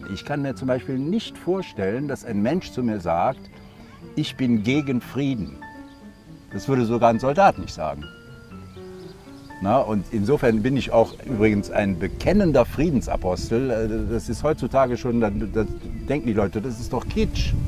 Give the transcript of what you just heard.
Ich kann mir zum Beispiel nicht vorstellen, dass ein Mensch zu mir sagt, ich bin gegen Frieden. Das würde sogar ein Soldat nicht sagen. Na, und insofern bin ich auch übrigens ein bekennender Friedensapostel. Das ist heutzutage schon, da denken die Leute, das ist doch Kitsch.